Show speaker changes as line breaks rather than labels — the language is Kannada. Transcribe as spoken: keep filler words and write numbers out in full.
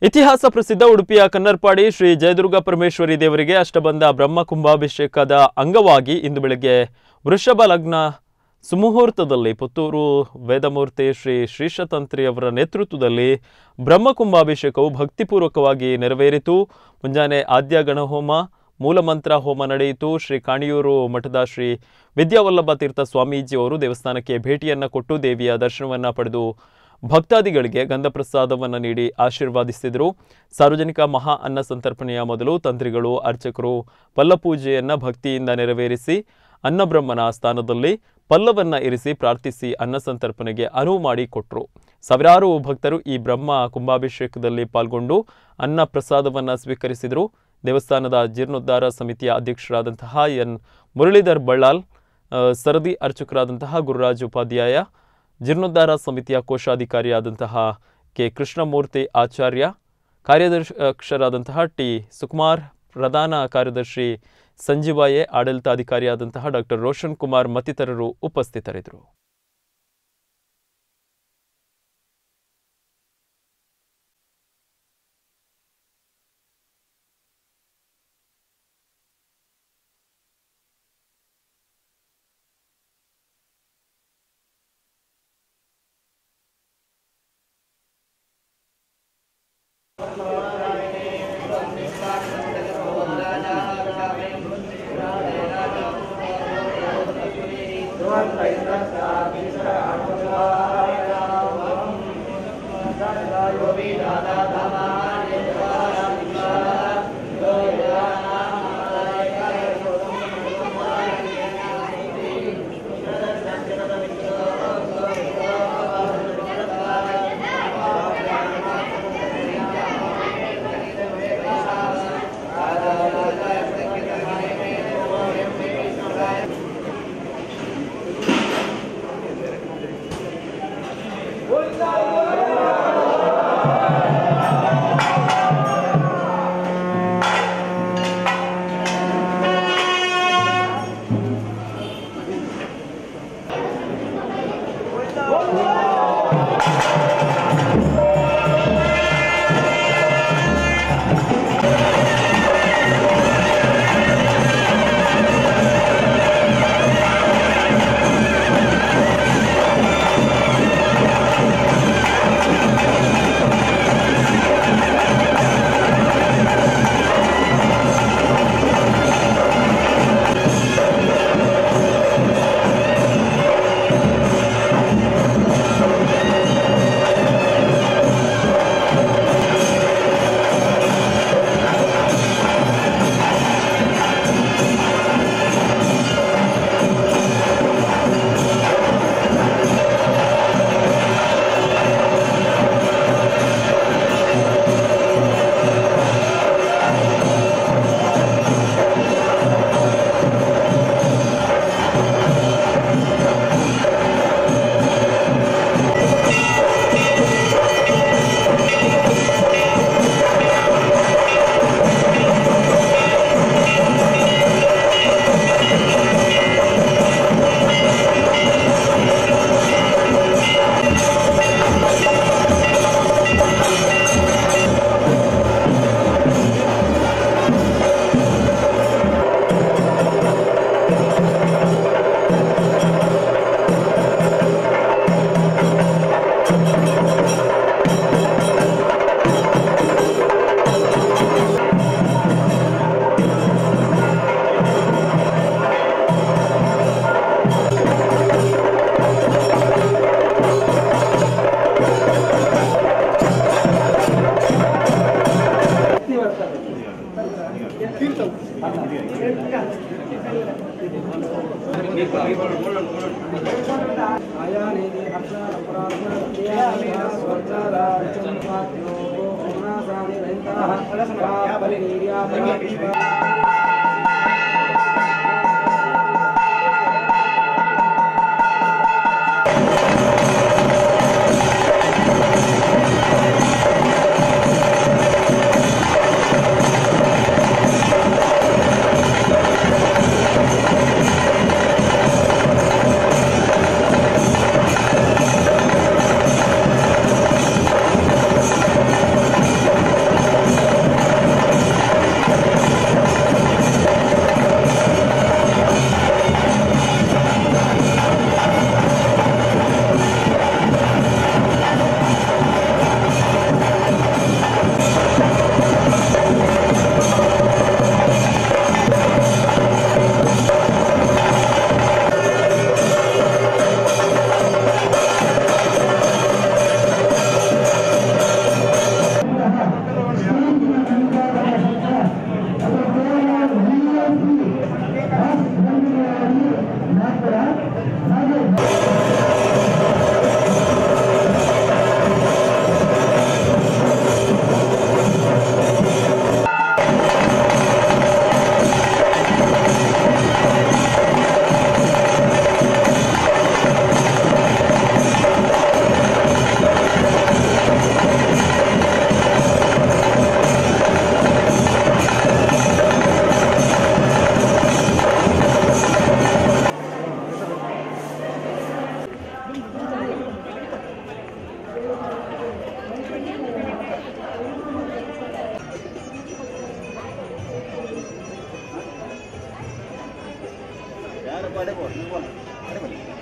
ಇತಿಹಾಸ ಪ್ರಸಿದ್ಧ ಉಡುಪಿಯ ಕನ್ನರ್ಪಾಡಿ ಶ್ರೀ ಜಯದುರ್ಗಾಪರಮೇಶ್ವರಿ ದೇವರಿಗೆ ಅಷ್ಟಬಂಧ ಬ್ರಹ್ಮಕುಂಭಾಭಿಷೇಕದ ಅಂಗವಾಗಿ ಇಂದು ಬೆಳಗ್ಗೆ ವೃಷಭ ಲಗ್ನ ಸುಮುಹೂರ್ತದಲ್ಲಿ ಪುತ್ತೂರು ವೇದಮೂರ್ತಿ ಶ್ರೀ ಶ್ರೀಶತಂತ್ರಿಯವರ ನೇತೃತ್ವದಲ್ಲಿ ಬ್ರಹ್ಮಕುಂಭಾಭಿಷೇಕವು ಭಕ್ತಿಪೂರ್ವಕವಾಗಿ ನೆರವೇರಿತು. ಮುಂಜಾನೆ ಆದ್ಯ ಗಣಹೋಮ ಮೂಲಮಂತ್ರ ಹೋಮ ನಡೆಯಿತು. ಶ್ರೀ ಕಾಣಿಯೂರು ಮಠದ ಶ್ರೀ ವಿದ್ಯಾವಲ್ಲಭ ತೀರ್ಥ ಸ್ವಾಮೀಜಿಯವರು ದೇವಸ್ಥಾನಕ್ಕೆ ಭೇಟಿಯನ್ನು ಕೊಟ್ಟು ದೇವಿಯ ದರ್ಶನವನ್ನು ಪಡೆದು ಭಕ್ತಾದಿಗಳಿಗೆ ಗಂಧ ಪ್ರಸಾದವನ್ನು ನೀಡಿ ಆಶೀರ್ವಾದಿಸಿದರು. ಸಾರ್ವಜನಿಕ ಮಹಾ ಅನ್ನ ಸಂತರ್ಪಣೆಯ ಮೊದಲು ತಂತ್ರಿಗಳು ಅರ್ಚಕರು ಪಲ್ಲಪೂಜೆಯನ್ನು ಭಕ್ತಿಯಿಂದ ನೆರವೇರಿಸಿ ಅನ್ನಬ್ರಹ್ಮನ ಸ್ಥಾನದಲ್ಲಿ ಪಲ್ಲವನ್ನ ಇರಿಸಿ ಪ್ರಾರ್ಥಿಸಿ ಅನ್ನ ಸಂತರ್ಪಣೆಗೆ ಅನುವು ಮಾಡಿ ಕೊಟ್ಟರು. ಸಾವಿರಾರು ಭಕ್ತರು ಈ ಬ್ರಹ್ಮ ಕುಂಭಾಭಿಷೇಕದಲ್ಲಿ ಪಾಲ್ಗೊಂಡು ಅನ್ನ ಪ್ರಸಾದವನ್ನು ಸ್ವೀಕರಿಸಿದರು. ದೇವಸ್ಥಾನದ ಜೀರ್ಣೋದ್ಧಾರ ಸಮಿತಿಯ ಅಧ್ಯಕ್ಷರಾದಂತಹ ಎನ್ ಮುರಳೀಧರ್ ಬಳ್ಳಾಲ್, ಸರದಿ ಅರ್ಚಕರಾದಂತಹ ಗುರುರಾಜ್ ಉಪಾಧ್ಯಾಯ, ಜೀರ್ಣೋದ್ಧಾರ ಸಮಿತಿಯ ಕೋಶಾಧಿಕಾರಿಯಾದಂತಹ ಕೆ ಕೃಷ್ಣಮೂರ್ತಿ ಆಚಾರ್ಯ, ಕಾರ್ಯದರ್ಶಿಯರಾದಂತಹ ಟಿ ಸುಕುಮಾರ್, ಪ್ರಧಾನ ಕಾರ್ಯದರ್ಶಿ ಸಂಜೀವಾಯೆ, ಆಡಳಿತಾಧಿಕಾರಿಯಾದಂತಹ ಡಾಕ್ಟರ್ ರೋಷನ್ ಕುಮಾರ್ ಮತ್ತಿತರರು ಉಪಸ್ಥಿತರಿದ್ದರು.
ಯಾರು ಬಾಡೆ ಬೋರ್ ನೀವು ಬೋಲ್ ಅರೆ ಬನ್ನಿ